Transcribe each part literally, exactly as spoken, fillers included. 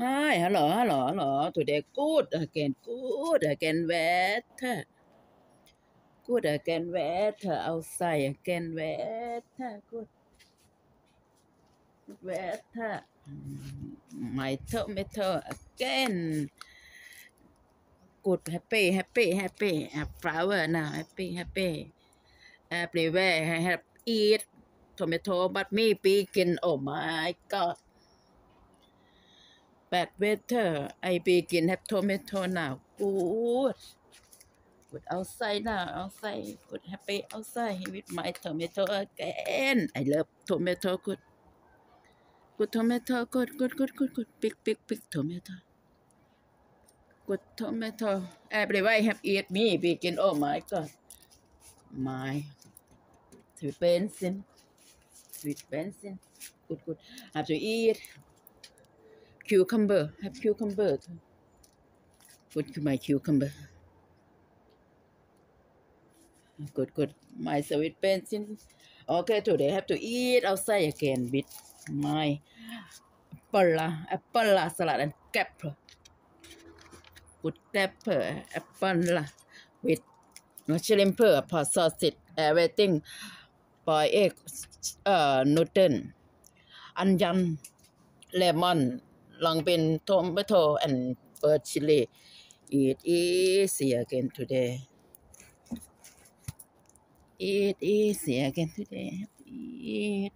Hi, hello, hello, hello. Today good again, good again weather. Good again weather outside again weather. Good weather. Mm, My tomato again. Good happy, happy, happy. Have flower now. Happy, happy. Everywhere I have eat tomato, but me begin. Oh my God. Bad weather. I begin have tomato now. Good. Good outside now, outside. Good happy outside with my tomato again. I love tomato. Good. Good tomato. Good, good, good, good, good. Big, big, big tomato. Good tomato. Everybody have eat me begin. Oh my God. My sweet benzene. Sweet benzene. Good, good. Have to eat. Cucumber. Have cucumber. Good, my cucumber. Good, good. My sweet benzene. Okay, today I have to eat outside again with my apple lah, apple lah, salad and pepper. Good pepper, apple lah, with shrimp, pot sausage, everything, boiled egg, uh, noodle, onion, lemon, long bean, tomato, and bird chili. Eat easy again today. Eat easy again today. Eat.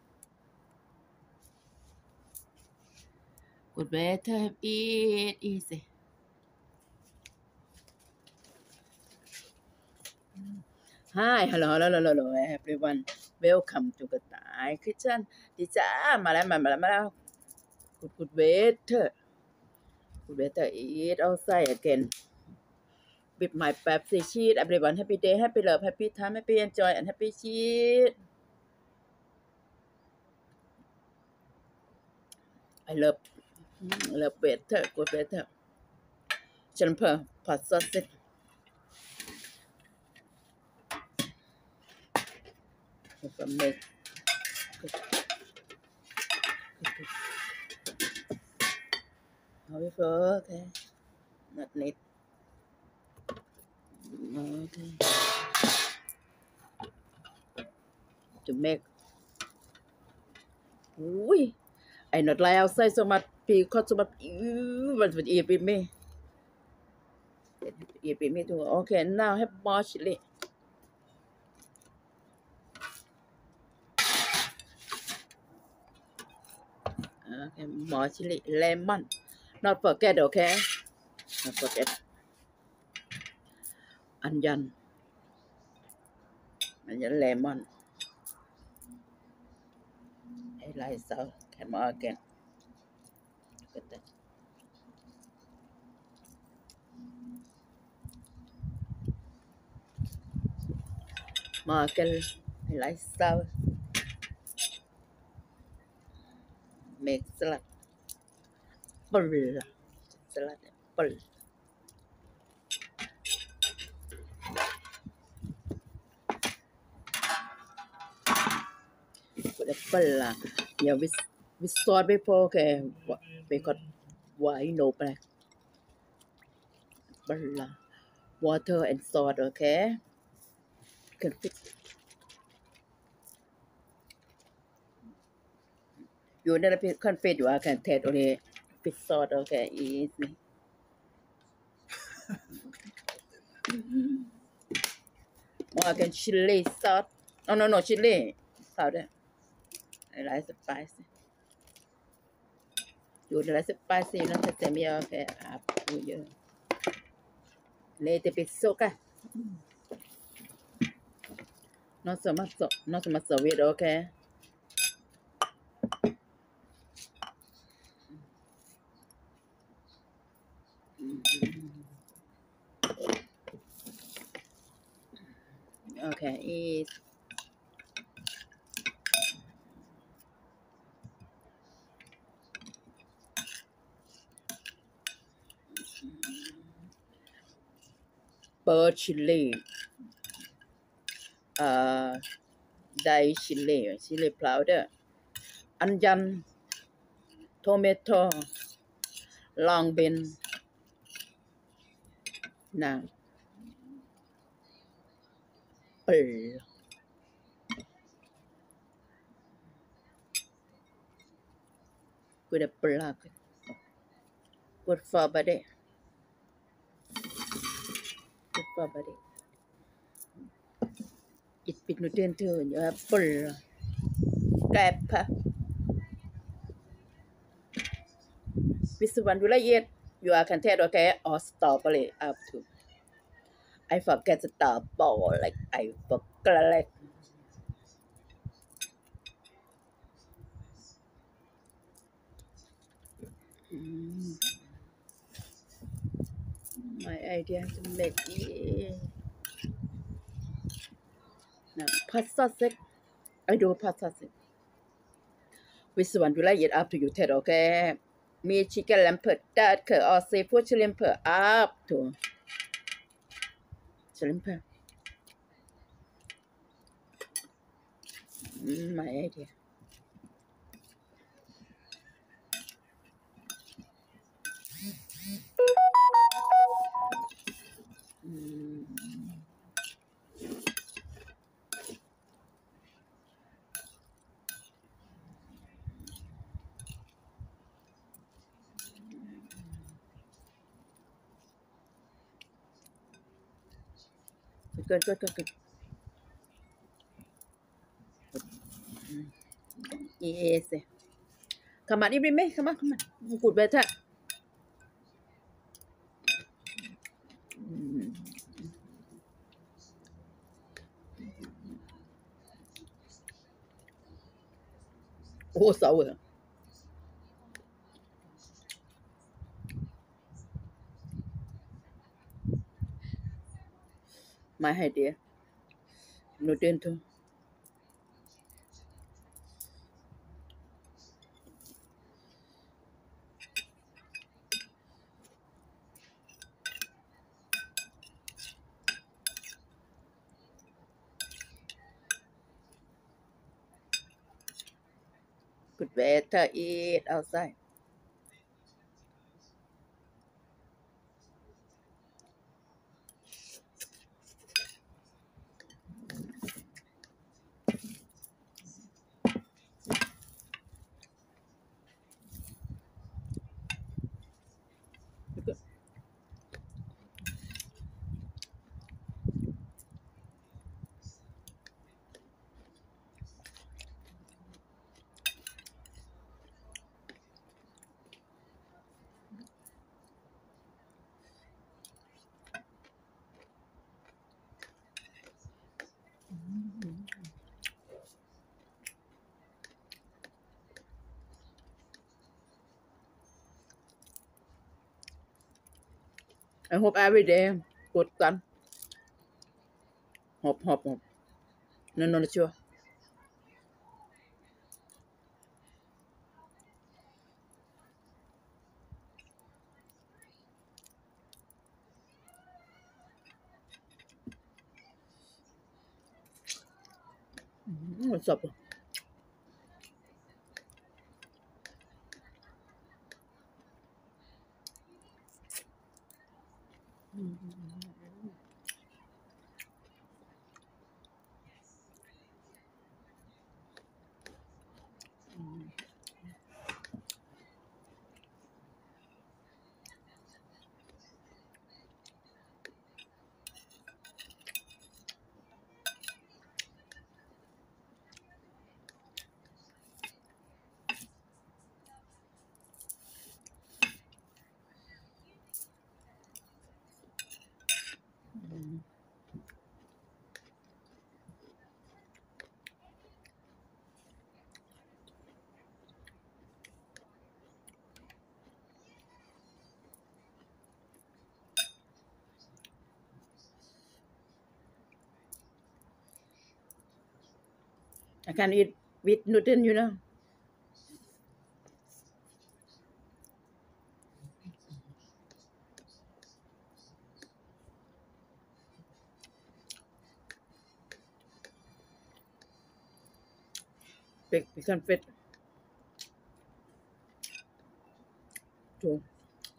Good better. Eat easy. Hi, hello, hello, hello, hello, everyone. Welcome to the Thai Kitchen. ดีจ้ามาแล้วมาแล้วมาแล้ว Good, good weather. Good weather. Eat outside again. With my Pepsi cheese. Everyone, happy day, happy love, happy time, happy enjoy, and happy cheese. I love, love weather. Good weather. Jumper, pot sausage. Make. Good, good, good. However, okay. Not need. Okay. To make. Ooh, I not like outside so much because so much. What would eat with me? Eat with me too. Okay, now have more chili. Okay, more chili, lemon. Not forget, okay? Not forget. Onion. Onion, lemon. I like so. Come on again. Look at that. More again. I like so. Make salad. Pull. Salad. Pull. Put a pull. Yeah, with, with salt before, okay? Because why no black? Pull. Water and salt, okay? Can fit. You never can fit. You can take only fit salt, okay? Easy. More can chili salt. No, no, no, chili powder. I like spicy. You like spicy, not the same, okay? Up to you. Little bit soak. Not so much, so, not so much sweet, okay? Okay, eat. Bird chili. Uh, dry chili, chili powder. Onion, tomato, long been now pearl with a plug good for body good for body it bit nutrient too you have pearl pepper this one you like it you are can tell okay or strawberry up to I forget the strawberry like I forget like mm, my idea to make it now pasta set I do pasta set which one you like it up to you tell okay me chicken lamper that or seafood shrimp up to shrimp mm, my idea mm. Good, good, good, good. Mm. Yes. Come on, Ibrahim, come on, come on. Good better. Mm. Oh, sour. My idea. No dento. Good better eat outside. Good. I hope every day. Good gun. Hop, hop, hop. No, no, not sure. Mm, what's up? I can eat with Newton, you know. Big, we can fit. Too.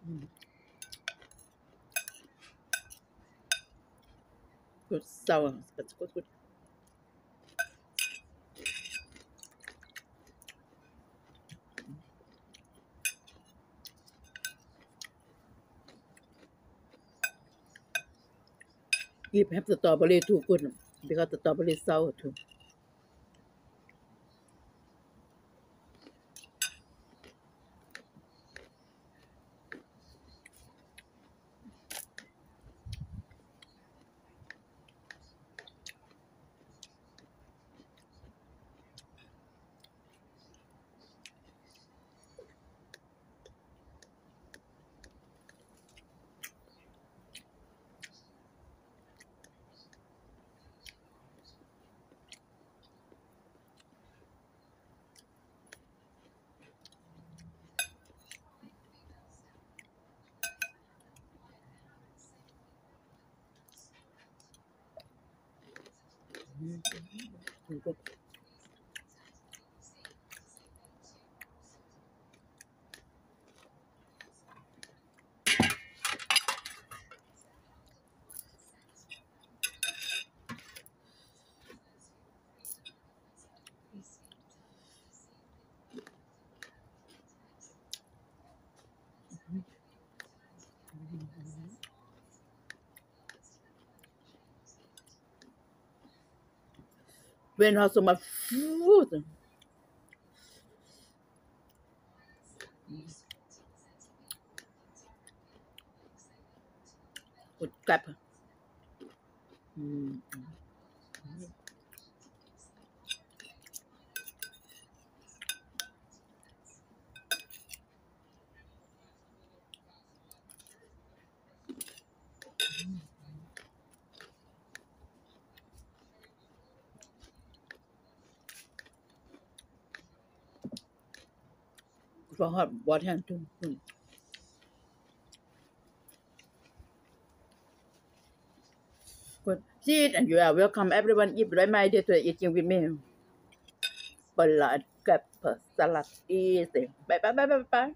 good sour but good good if have the strawberry too good because the strawberry is sour too good when has so much food good crap mm. For hot water too mm. Good see it and you are welcome everyone eat right my dear to eating with me blood pepper salad easy bye bye bye bye bye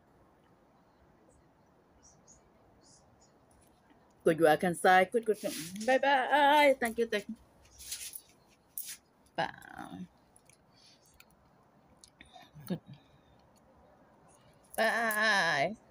good you can say good good bye bye thank you thank you bye good bye